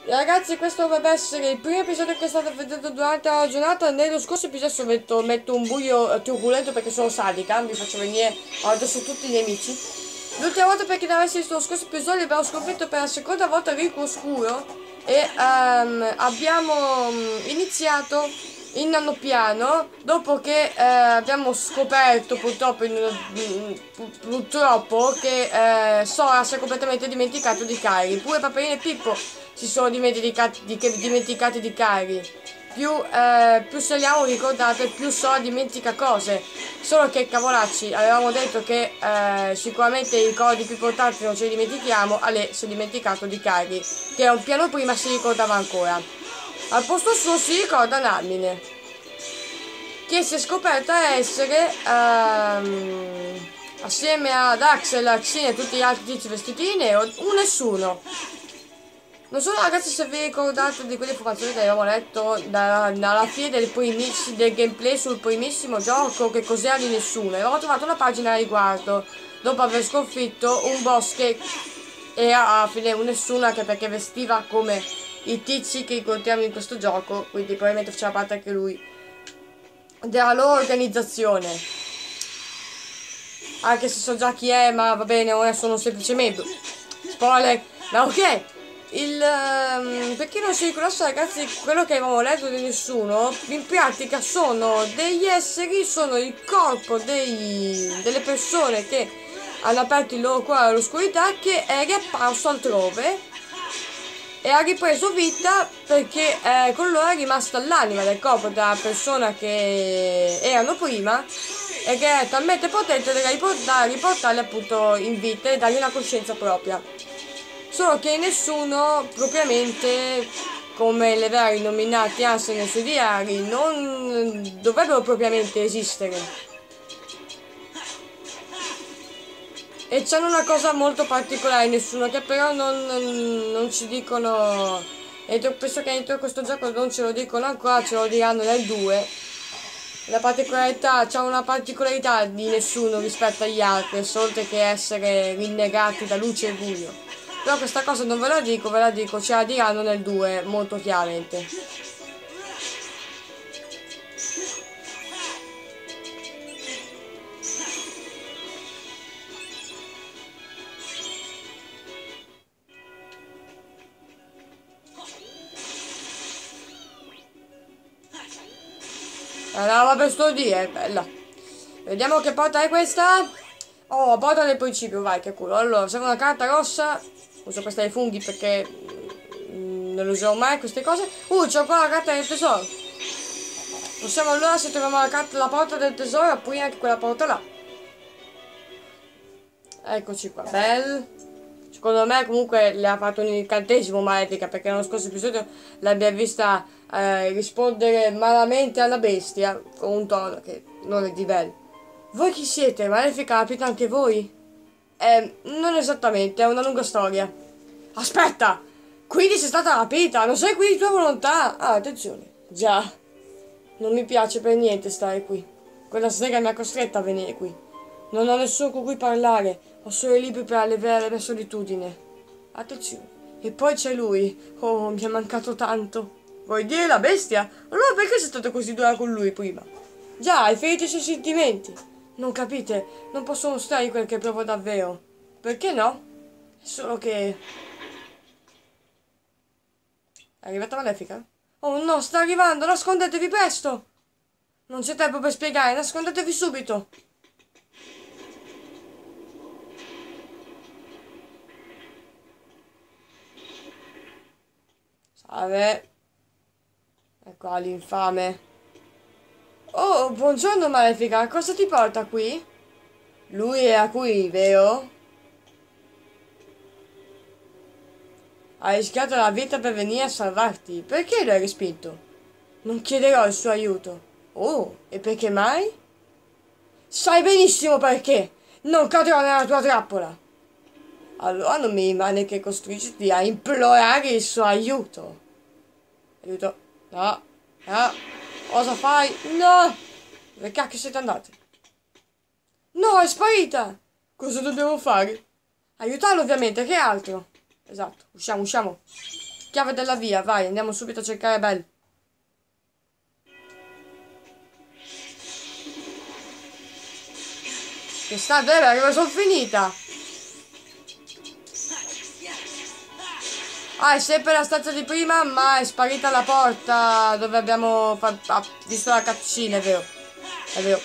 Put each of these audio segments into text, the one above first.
Ragazzi, questo dovrebbe essere il primo episodio che state vedendo durante la giornata. Nello scorso episodio metto un buio turbolento perché sono sadica, mi faccio venire addosso tutti gli nemici. L'ultima volta, per chi non avesse visto lo scorso episodio, abbiamo sconfitto per la seconda volta Rico Oscuro e abbiamo iniziato in nano piano dopo che abbiamo scoperto purtroppo che Sora si è completamente dimenticato di Kairi. Pure Paperino e Pippo si sono dimenticati di Kairi. Più saliamo, ricordate, più Sora dimentica cose. Solo che cavolacci, avevamo detto che sicuramente i ricordi più importanti non ce li dimentichiamo. Ale si è dimenticato di Kairi, che un piano prima si ricordava ancora. Al posto suo si ricorda Narmine, che si è scoperta essere assieme ad Axel, Axine e tutti gli altri tizi vestiti di nero, un nessuno. Non so ragazzi se vi ricordate di quelle informazioni che avevamo letto dalla fine del gameplay sul primissimo gioco, che cos'era di nessuno. Avevo trovato una pagina a riguardo, dopo aver sconfitto un boss che era alla fine un nessuno, anche perché vestiva come i tizi che incontriamo in questo gioco, quindi probabilmente faceva parte anche lui della loro organizzazione. Anche se so già chi è, ma va bene, ora sono un semplice membro. Spoiler, ma ok. Per chi non si ricordasse ragazzi, quello che avevamo letto di nessuno, in pratica sono degli esseri, sono il corpo delle persone che hanno aperto il loro cuore all'oscurità, che è riapparso altrove e ha ripreso vita perché con loro è rimasta l'anima del corpo della persona che erano prima, e che è talmente potente da riportarli appunto in vita e dargli una coscienza propria. Solo che nessuno propriamente, come le vere nominati anzi nei suoi diari, non dovrebbero propriamente esistere. E c'hanno una cosa molto particolare nessuno, che però non ci dicono, e penso che dentro questo gioco non ce lo dicono ancora, ce lo diranno nel 2. La particolarità, c'è una particolarità di nessuno rispetto agli altri, oltre che essere rinnegati da luce e buio. Però questa cosa non ve la dico, ce la diranno nel 2 molto chiaramente. Allora, per sto dire, è bella. Vediamo che porta è questa. Oh, porta del principio, vai, che culo. Allora, serve una carta rossa. Uso questa dei funghi perché non lo userò mai queste cose. C'ho qua la carta del tesoro. Possiamo allora, se troviamo la porta del tesoro, aprire anche quella porta là. Eccoci qua, bel. Secondo me comunque le ha fatto un incantesimo Malefica, perché nello scorso episodio l'abbiamo vista rispondere malamente alla bestia con un tono che non è di bello. Voi chi siete? Malefica, capite anche voi? Non esattamente, è una lunga storia. Aspetta! Quindi sei stata rapita, non sei qui di tua volontà? Ah, attenzione. Già, non mi piace per niente stare qui. Quella strega mi ha costretta a venire qui. Non ho nessuno con cui parlare, ho solo i libri per alleviare la mia solitudine. Attenzione. E poi c'è lui. Oh, mi è mancato tanto. Vuoi dire la bestia? Allora perché sei stato così dura con lui prima? Già, hai ferito i suoi sentimenti. Non capite, non posso mostrare quel che provo davvero. Perché no? Solo che... È arrivata Malefica? Oh no, sta arrivando, nascondetevi presto! Non c'è tempo per spiegare, nascondetevi subito! Salve. Ecco l'infame. Oh, buongiorno Malefica, cosa ti porta qui? Lui era qui, vero? Ha rischiato la vita per venire a salvarti. Perché lo hai respinto? Non chiederò il suo aiuto. Oh, e perché mai? Sai benissimo perché! Non cadrò nella tua trappola! Allora non mi rimane che costringerti a implorare il suo aiuto. Aiuto. No. No. Cosa fai? No! Dove cacchio siete andati? No, è sparita! Cosa dobbiamo fare? Aiutarlo ovviamente, che altro? Esatto, usciamo. chiave della via, vai, andiamo subito a cercare Belle. Che sta bene, che sono finita. Ah, è sempre la stanza di prima, ma è sparita la porta dove abbiamo visto la cutscene, è vero. È vero.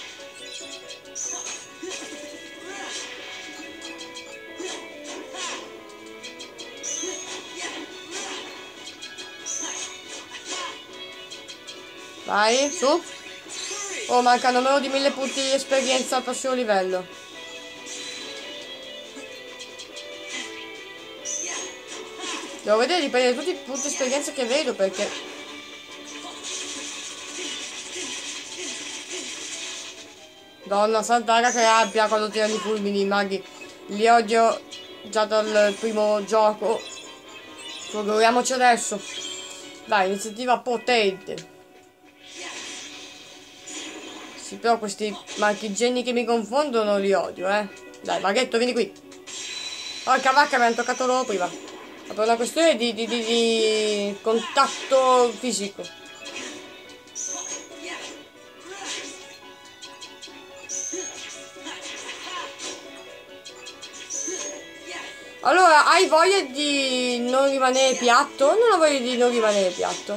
Vai, su. Oh, mancano meno di 1000 punti di esperienza al prossimo livello. Devo vedere di prendere tutti i punti di esperienza che vedo perché... Donna sant'aga che rabbia quando tirano i fulmini, i maghi. Li odio già dal primo gioco. Procuriamoci adesso. Vai, iniziativa potente. Sì, però questi marchigenni che mi confondono li odio, Dai, maghetto, vieni qui. Porca vacca, mi hanno toccato loro prima. Ma per una questione di contatto fisico. Allora, hai voglia di non rimanere piatto? Non ho voglia di non rimanere piatto.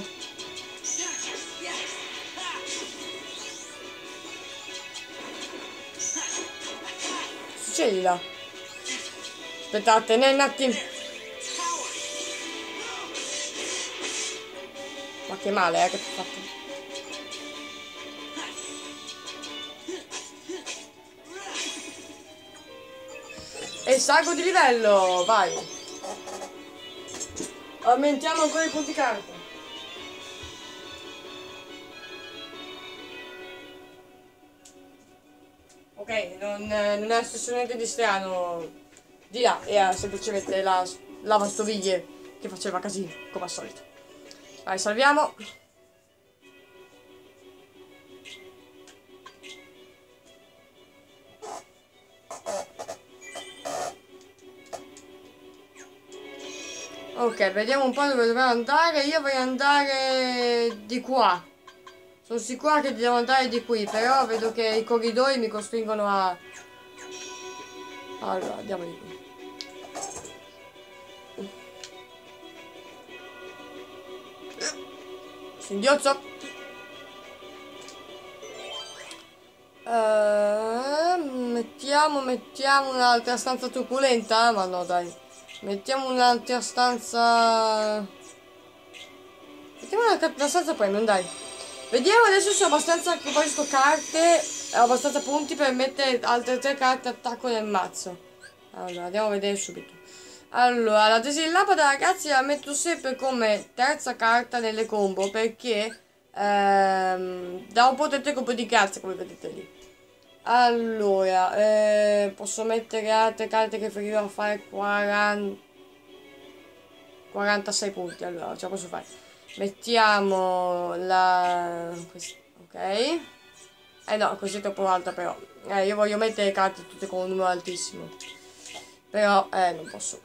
Succedi là. Aspettate, un attimo. Ma che male, che ti ho fatto. E salgo di livello, vai. Aumentiamo ancora i punti carta. Ok, non è assolutamente di strano. Di là era semplicemente la lavastoviglie che faceva casino, come al solito. Vai, salviamo. Ok, vediamo un po' dove dobbiamo andare. Io voglio andare di qua. Sono sicura che devo andare di qui, però vedo che i corridoi mi costringono a... Allora, andiamo di qui. Singhiozzo. Mettiamo un'altra stanza turbolenta, ma no dai. Mettiamo un'altra stanza... Mettiamo una stanza premium, dai. Vediamo adesso se ho abbastanza, che poi sto carte, ho abbastanza punti per mettere altre 3 carte attacco nel mazzo. Allora, andiamo a vedere subito. Allora, la Desillampada ragazzi la metto sempre come terza carta nelle combo perché dà un potente colpo di cazzo come vedete lì. Allora, posso mettere altre carte che finiranno a fare 46 punti. Allora, ce la posso fare. Mettiamo la... ok. No, così è troppo alta però. Io voglio mettere le carte tutte con un numero altissimo. Però, non posso.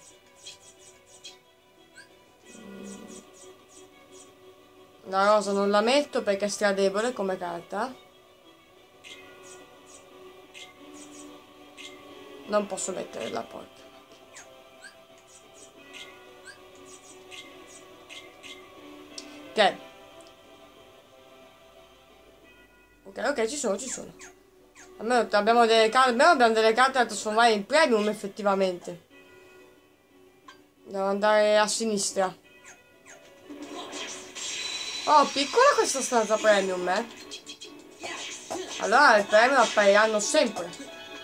La rosa non la metto perché è stradevole come carta. Non posso mettere la porta. Ok. Ok, ci sono. Almeno abbiamo delle carte da trasformare in premium effettivamente. Devo andare a sinistra. Oh, piccola questa stanza premium, Allora i premium appariranno sempre.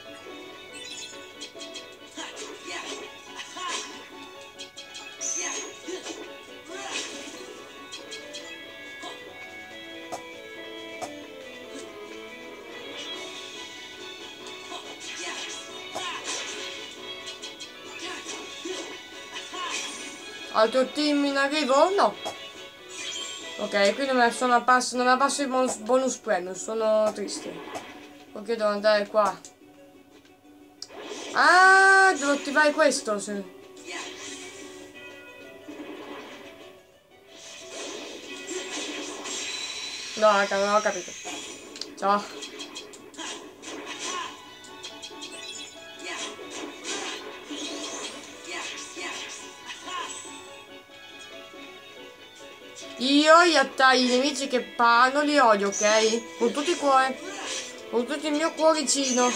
Altro team in arrivo? No. Ok, qui non mi sono apparso i bonus premium, sono triste. Ok, devo andare qua. Ah, devo attivare questo. Sì. No, raga, non ho capito. Ciao. Io i nemici che parlano li odio, ok? Con tutto il cuore. Con tutto il mio cuoricino.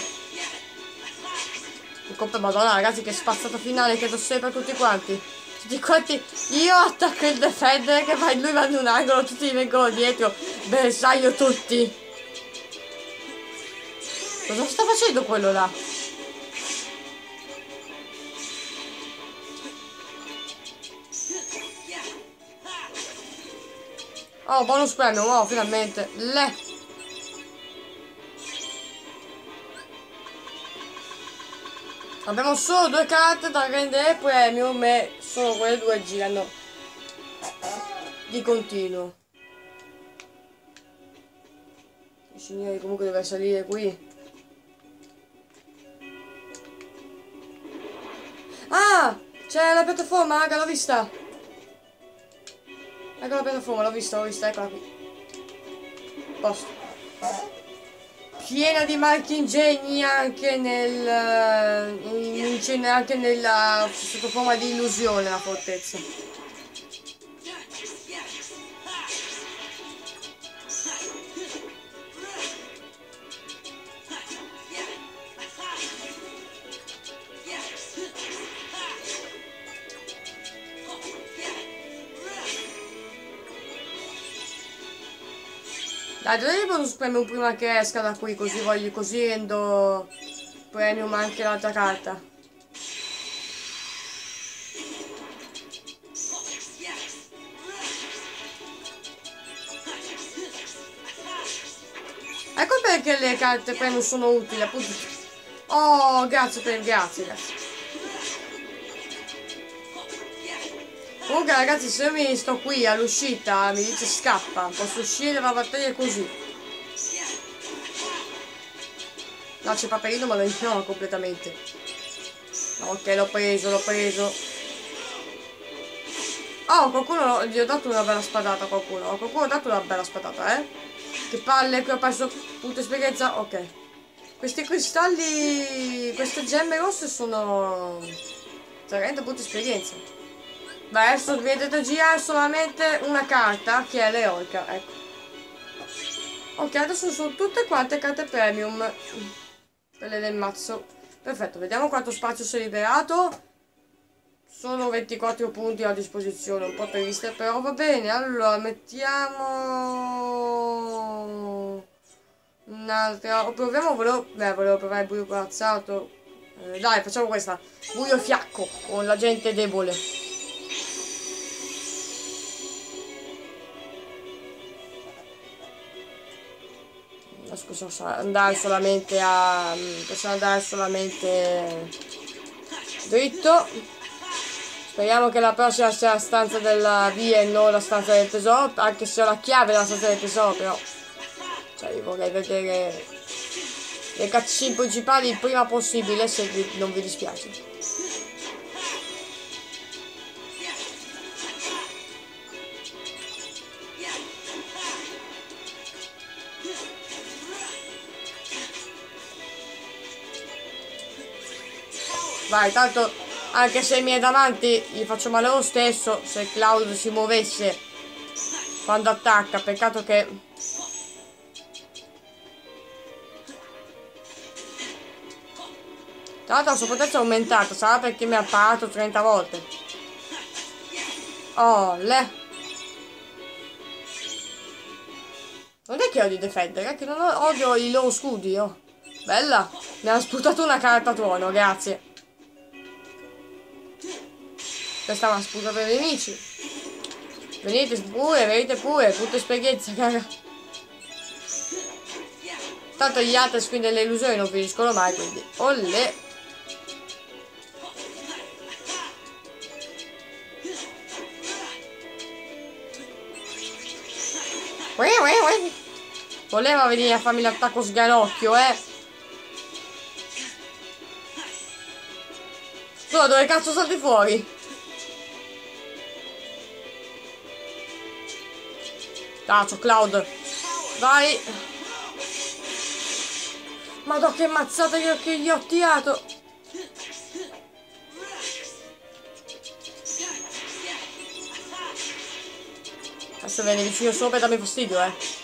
E colpa madonna, ragazzi, che spazzata finale che do sempre tutti quanti. Tutti quanti. Io attacco il defender che lui va in un angolo, tutti mi vengono dietro. Bersaglio tutti. Cosa sta facendo quello là? Oh, bonus premium, oh, finalmente. Abbiamo solo 2 carte da rendere premium e solo quelle 2 girano di continuo. Il signore comunque deve salire qui. Ah! C'è la piattaforma, raga, l'ho vista! Ecco la piattaforma, l'ho vista, eccola qui. Posto. Piena di marchi ingegni anche anche nella sotto forma di illusione la fortezza. Dai, dove bonus premium prima che esca da qui, così rendo premium anche l'altra carta. Ecco perché le carte premium sono utili, appunto. Oh, grazie. Comunque ragazzi, se io mi sto qui all'uscita, mi dice scappa, posso uscire dalla battaglia così. No, c'è Paperino ma lo ignoro completamente. Ok, l'ho preso. Oh, qualcuno gli ho dato una bella spadata a qualcuno. Qualcuno ha dato una bella spadata, eh? Che palle, qui ho perso punto esperienza. Ok. Questi cristalli, queste gemme rosse sono 30 punti esperienza. Beh, adesso vedete girare solamente una carta che è l'eroica, ecco. Ok, adesso sono tutte quante carte premium. Quelle del mazzo. Perfetto, vediamo quanto spazio si è liberato. Sono 24 punti a disposizione, un po' triste, però va bene. Allora, mettiamo un'altra. O proviamo, volevo provare il buio corazzato. Dai, facciamo questa. Buio fiacco, con la gente debole. Possiamo andare solamente dritto. Speriamo che la prossima sia la stanza della via e non la stanza del tesoro, anche se ho la chiave della stanza del tesoro, però cioè io vorrei vedere le cutscene principali il prima possibile, se non vi dispiace. Vai, tanto anche se i miei davanti gli faccio male lo stesso, se Cloud si muovesse quando attacca, peccato che... Tra l'altro la sua potenza è aumentata, sarà perché mi ha parato 30 volte. Oh, non è che odio difendere, è che non odio i loro scudi, oh. Bella, mi ha sputato una carta tuono, grazie. Questa mi ha sputato i nemici. Venite pure, tutta esperienza, caga. Tanto gli altri spin delle illusioni non finiscono mai, quindi. Olle. Voleva venire a farmi l'attacco sganocchio, No, dove cazzo salti fuori? Cazzo, Cloud. Vai. Madò che mazzata che gli ho tirato. Adesso viene vicino sopra e dammi fastidio,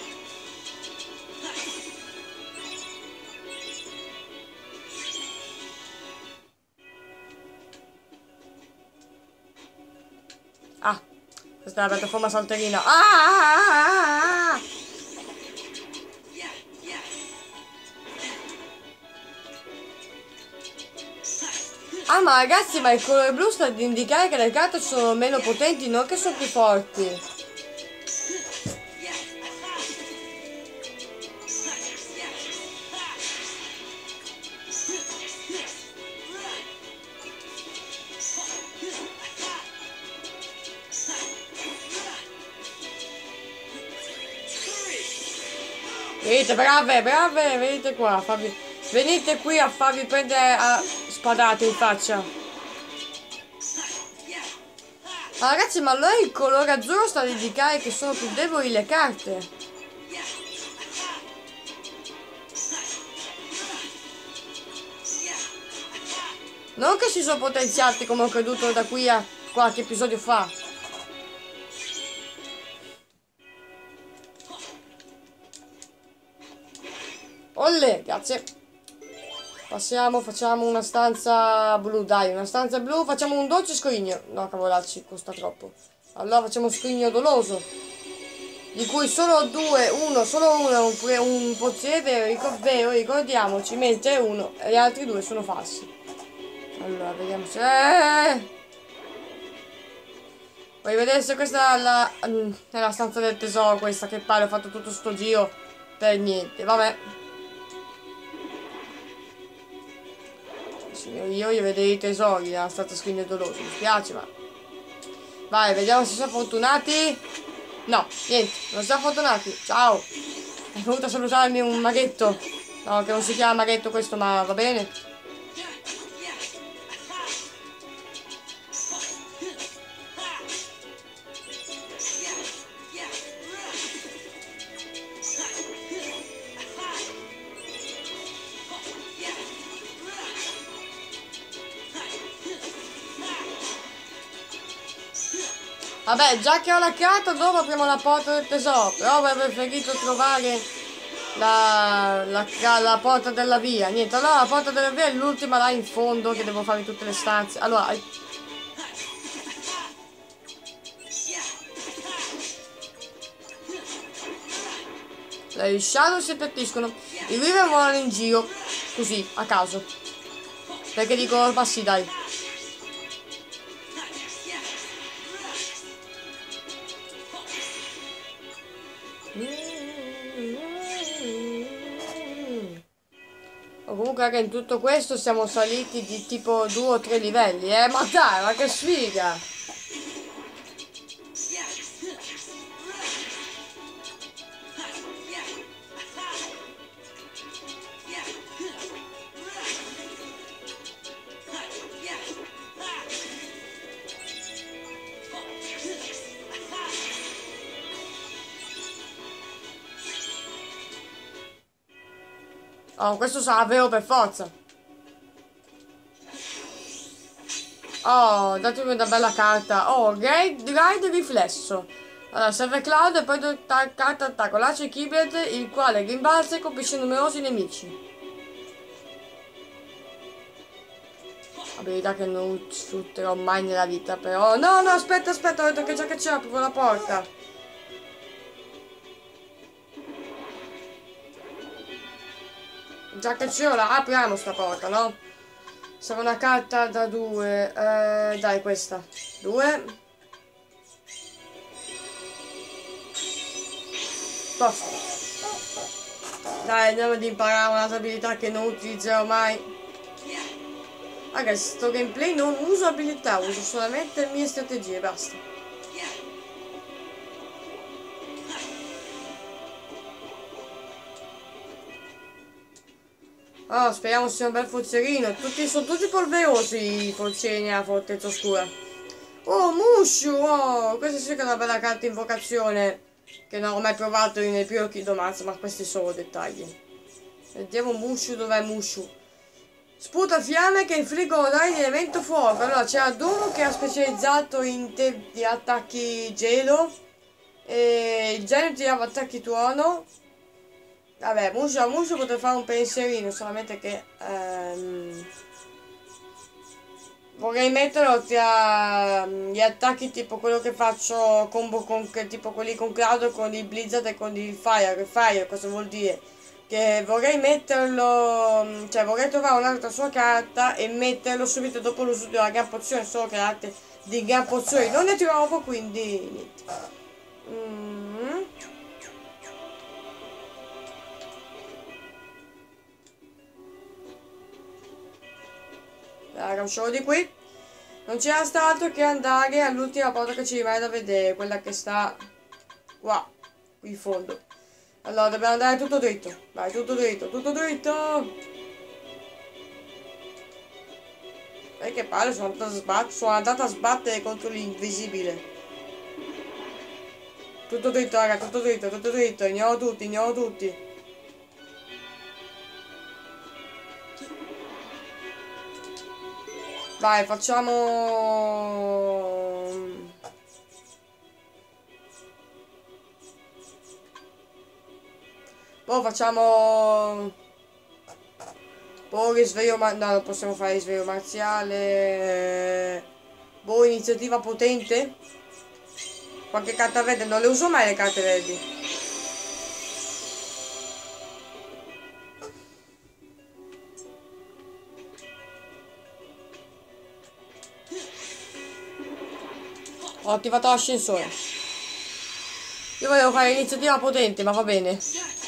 Ah, questa è la piattaforma salterina. Ah, ma ragazzi, ma il colore blu sta ad indicare che le carte sono meno potenti, non che sono più forti. Venite, brave, brave, venite qua, venite qui a farvi prendere a spadate in faccia. Ma ragazzi, ma allora il colore azzurro sta a indicare che sono più deboli le carte. Non che si sono potenziati come ho creduto da qui a qualche episodio fa. Olle, grazie. Passiamo, facciamo una stanza blu, dai, una stanza blu, facciamo un dolce scrigno. No, cavolacci, costa troppo. Allora facciamo un scrigno doloso, di cui solo solo uno è un poziere vero, ricordiamoci, mentre uno e gli altri due sono falsi. Allora, vediamo se... Voglio vedere se questa è la stanza del tesoro, questa che pare, ho fatto tutto sto giro per niente, vabbè. Io voglio vedere i tesori nella stanza scrigno doloso, mi spiace, ma... Vai, vediamo se sono fortunati. No, niente, non siamo fortunati. Ciao. È venuto a salutarmi un maghetto. No, che non si chiama maghetto questo, ma va bene. Vabbè, già che ho la carta, dopo apriamo la porta del tesoro. Però avrei preferito trovare la porta della via. Niente, allora la porta della via è l'ultima là in fondo che devo fare in tutte le stanze. Allora... I shadow si appiattiscono. I river volano in giro. Così, a caso. Perché dico, ma sì, dai. Comunque anche in tutto questo siamo saliti di tipo 2 o 3 livelli, ma dai, ma che sfiga! Oh, questo sarà vero per forza. Oh, datemi una bella carta. Oh, Ride riflesso. Allora, serve Cloud e poi carta attacco. Lancia Keyblade, il quale rimbalza e colpisce numerosi nemici. Abilità che non sfrutterò mai nella vita, però... No, no, aspetta, ho detto che già che c'è, apro la porta. Già che c'è, la apriamo sta porta, no? Serve una carta da 2. Dai, questa. 2. Posto. Dai, andiamo ad imparare un'altra abilità che non utilizzerò mai. Ragazzi, sto gameplay non uso abilità, uso solamente le mie strategie, basta. Oh, speriamo sia un bel forzerino. Sono tutti polverosi i forzieri nella fortezza oscura. Oh, Mushu! Oh, questa sì che è una bella carta invocazione. che non ho mai provato nel primo Kingdom Hearts, ma questi sono dettagli. Vediamo Mushu, dov'è Mushu? Sputa fiamme che infliggono danni di elemento fuoco. Allora c'era Duro che era specializzato in di attacchi gelo. E il genio tirava attacchi tuono. Vabbè, Mushu a Mushu potrei fare un pensierino, solamente che vorrei metterlo tra gli attacchi tipo quello che faccio combo con tipo quelli con Cloud, con il Blizzard e con il Fire. Fire cosa vuol dire? Che vorrei metterlo, cioè vorrei trovare un'altra sua carta e metterlo subito dopo l'uso della gran pozione, solo che arte di gran pozioni non ne trovo, quindi niente. Raga, usciamo di qui. Non c'era stato che andare all'ultima porta che ci rimane da vedere, quella che sta qua, qui in fondo. Allora, dobbiamo andare tutto dritto. Vai, tutto dritto, tutto dritto. E che palle, sono andata a sbattere contro l'invisibile. Tutto dritto, raga, tutto dritto. Andiamo tutti, andiamo tutti. Vai, facciamo... Boh, facciamo... Boh, risveglio no, non possiamo fare risveglio marziale. Boh, iniziativa potente. Qualche carta verde, non le uso mai le carte verdi. Ho attivato l'ascensore. Io volevo fare l'iniziativa potente, ma va bene.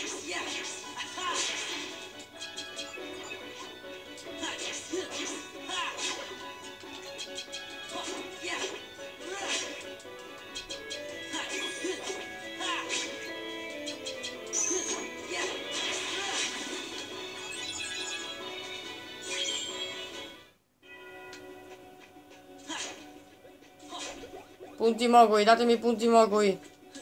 Punti mogui, datemi punti mogui.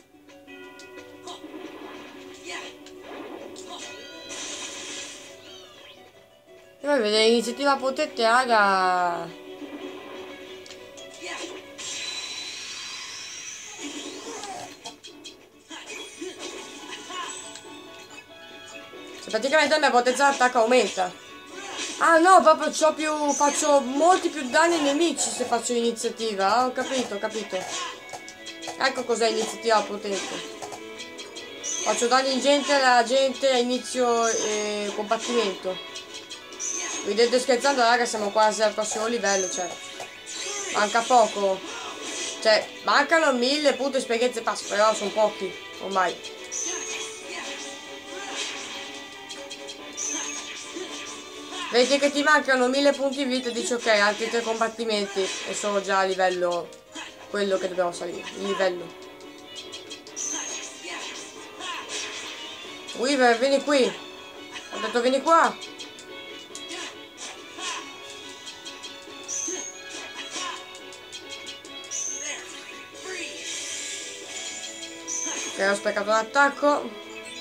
E vai a vedere l'iniziativa potente, raga. Cioè, praticamente la mia potenza d'attacco aumenta. Ah no, proprio faccio molti più danni ai nemici se faccio l'iniziativa. Ah, ho capito, ho capito. Ecco cos'è l'iniziativa potente. Faccio danni ingenti alla gente a inizio combattimento. Ridete scherzando, raga, siamo quasi al prossimo livello, cioè. Manca poco. Cioè, mancano 1000 punti esperienze pass, però sono pochi, ormai. Vedi che ti mancano 1000 punti vita e dici ok, altri 3 combattimenti e sono già a livello quello che dobbiamo salire, il livello. Weaver, vieni qui. Ho detto vieni qua. Ok, ho sprecato l'attacco.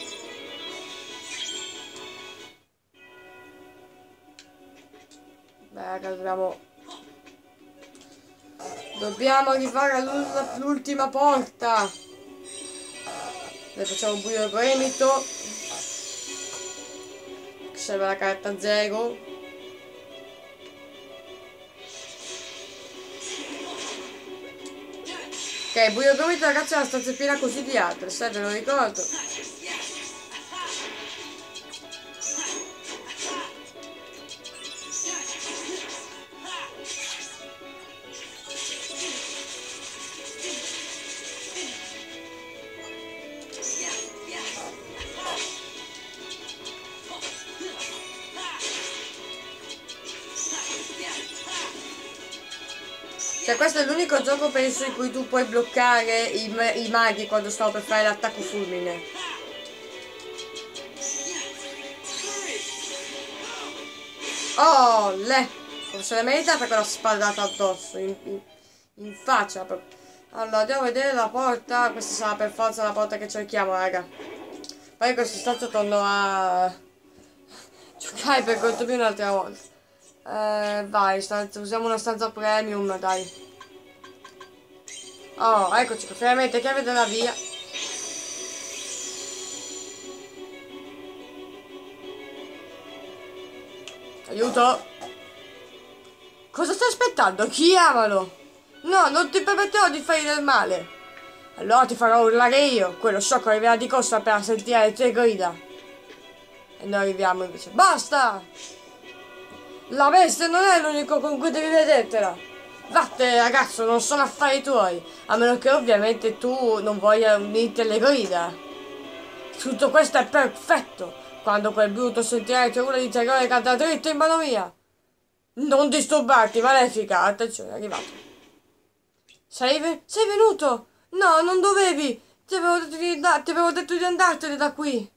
Beh, dobbiamo arrivare all'ultima porta. Adesso facciamo un buio gremito. Serve la carta 0. Ok, buio gremito, ragazzi, è una stanza piena così di altre, sai, ve lo ricordo. Cioè questo è l'unico gioco penso in cui tu puoi bloccare i maghi quando stanno per fare l'attacco fulmine. Oh, le! Se l'è meritata quella spadata addosso, in faccia proprio. Allora, andiamo a vedere la porta. Questa sarà per forza la porta che cerchiamo, raga. Poi in questa stanza torno a giocare per conto mio un'altra volta. Vai, usiamo una stanza premium, dai. Oh, eccoci, finalmente chiave della via. Aiuto! Cosa stai aspettando? Chiamalo! No, non ti permetterò di fare del male. Allora ti farò urlare io. Quello sciocco arriverà di costa per sentire le tue grida. E noi arriviamo invece. Basta! La bestia non è l'unico con cui devi vedertela. Vattene ragazzo, non sono affari tuoi. A meno che ovviamente tu non voglia unirti alle grida. Tutto questo è perfetto. Quando quel brutto sentirà che urla di terrore canta dritto in mano mia. Non disturbarti, malefica. Attenzione, è arrivato. Sei venuto? No, non dovevi. Ti avevo detto di andartene da qui.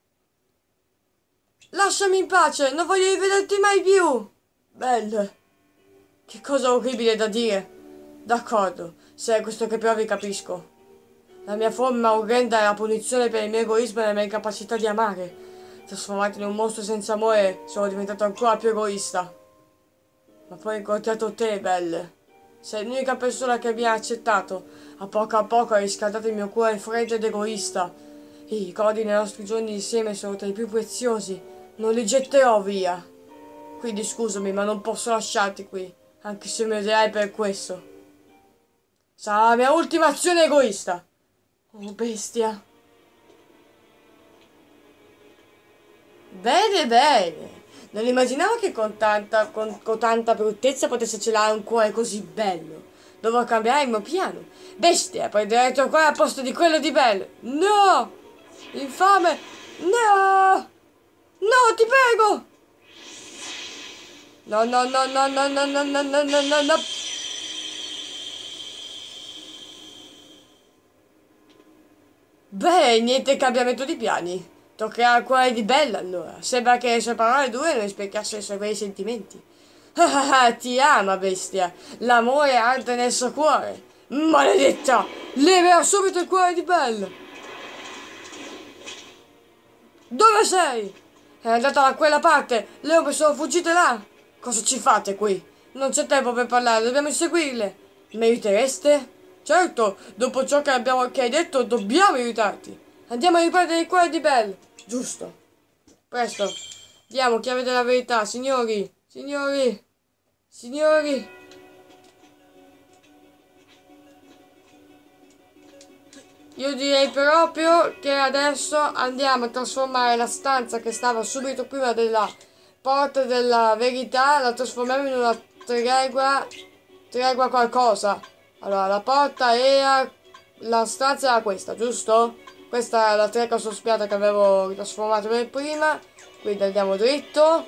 Lasciami in pace, non voglio rivederti mai più. Belle. Che cosa orribile da dire. D'accordo, se è questo che provi capisco. La mia forma orrenda è la punizione per il mio egoismo e la mia incapacità di amare. Trasformato in un mostro senza amore, sono diventato ancora più egoista. Ma poi ho incontrato te, Belle. Sei l'unica persona che mi ha accettato. A poco hai riscaldato il mio cuore freddo ed egoista. E i ricordi dei nostri giorni insieme sono tra i più preziosi. Non li getterò via. Quindi scusami, ma non posso lasciarti qui, anche se mi odierai per questo. Sarà la mia ultima azione egoista. Oh, bestia. Bene, bene. Non immaginavo che con tanta bruttezza potesse celare un cuore così bello. Dovrò cambiare il mio piano. Bestia, prenderai il tuo cuore al posto di quello di Belle. No! Infame! No! No, ti prego! No, no, no, no, no, no, no, no, no, no, no, no. Beh, niente cambiamento di piani. Toccherà al cuore di Bella allora. Sembra che le sue parole dure non rispecchiassero i suoi veri sentimenti. Ah, ti ama, bestia. L'amore arde nel suo cuore. Maledetta! Libera subito il cuore di Bella. Dove sei? È andata da quella parte. Le ombre sono fuggite là. Cosa ci fate qui? Non c'è tempo per parlare, dobbiamo inseguirle. Meritereste? Certo, dopo ciò che hai detto, dobbiamo aiutarti. Andiamo a riprendere il cuore di Belle. Giusto. Presto. Diamo chiave della verità, signori. Signori. Signori. Io direi proprio che adesso andiamo a trasformare la stanza che stava subito prima della porta della verità, la trasformiamo in una tregua qualcosa. Allora, la porta era, la stanza era questa, giusto? Questa è la tregua sospirata che avevo trasformato per prima, quindi andiamo dritto.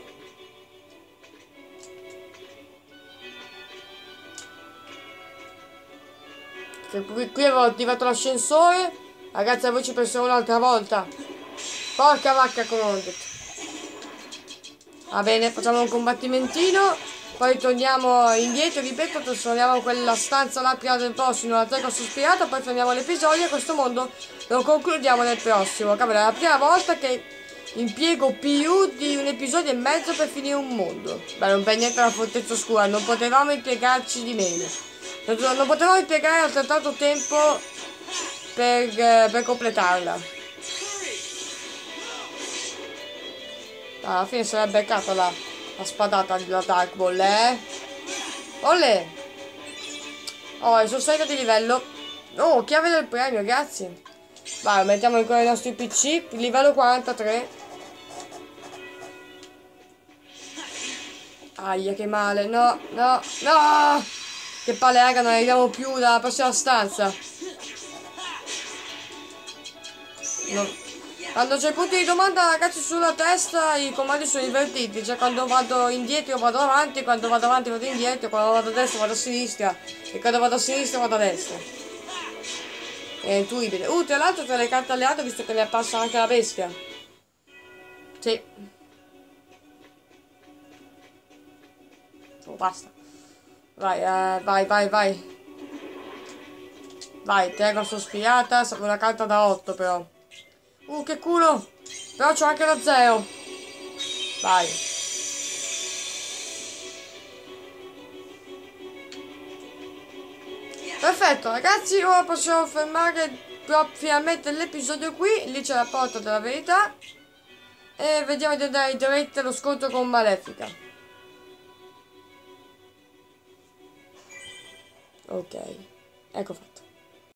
Qui avevo attivato l'ascensore. Ragazzi, a voi ci penserò un'altra volta. Porca vacca, come ho detto. Va bene, facciamo un combattimentino. Poi torniamo indietro, ripeto, trasformiamo quella stanza là prima del prossimo, una teca sospirata, poi torniamo all'episodio e questo mondo lo concludiamo nel prossimo. Cavolo, è la prima volta che impiego più di un episodio e mezzo per finire un mondo. Beh, non per niente la fortezza oscura, non potevamo impiegarci di meno. Non potevamo impiegare altrettanto tempo per completarla. Alla fine si è beccata la spadata della Dark Ball, eh? Olè! Oh, sono salita di livello. Oh, chiave del premio, grazie. Vai, mettiamo ancora i nostri PC. Livello 43. Aia, che male. No, no, no! Che palle, raga, non arriviamo più dalla prossima stanza. No. Quando c'è il punto di domanda, ragazzi, sulla testa i comandi sono invertiti. Cioè, quando vado indietro vado avanti, quando vado avanti vado indietro, quando vado a destra vado a sinistra, e quando vado a sinistra vado a destra. È intuibile. Tra l'altro tra le carte alleate, visto che mi è apparsa anche la bestia. Sì. Oh, basta. Vai, vai, vai, vai. Vai, tengo sospirata, serve una carta da 8 però. Che culo! Però c'ho anche da 0. Vai. Perfetto, ragazzi, ora possiamo fermare finalmente l'episodio qui. Lì c'è la porta della verità. E vediamo di andare diretti allo scontro con Malefica. Ok, ecco fatto.